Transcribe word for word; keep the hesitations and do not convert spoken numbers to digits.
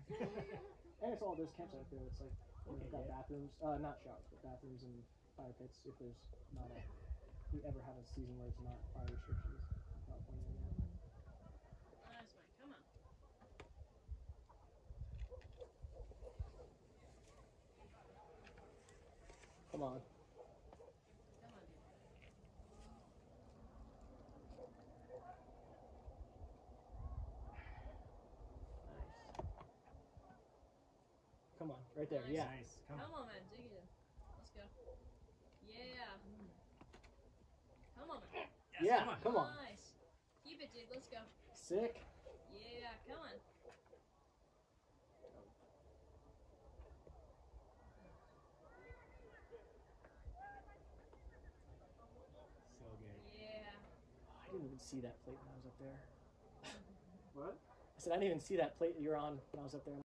And it's all there's camps out there. It's like Okay, we've got yeah. bathrooms, uh, not showers, but bathrooms and fire pits. If there's not a, if we ever have a season where it's not fire restrictions, California. Yeah. Nice one. Come on. Come on. Come on, dude. Nice. Come on, right there. Nice. Yeah. Nice. Come, Come on. on, man. Dig it in. Let's go. Yeah. Come on, man. Yes, Yeah. Come on. Come on. Nice. Keep it, dude. Let's go. Sick. Yeah. Come on. So good. Yeah. Oh, I didn't even see that plate when I was up there. What? I said I didn't even see that plate you're on when I was up there.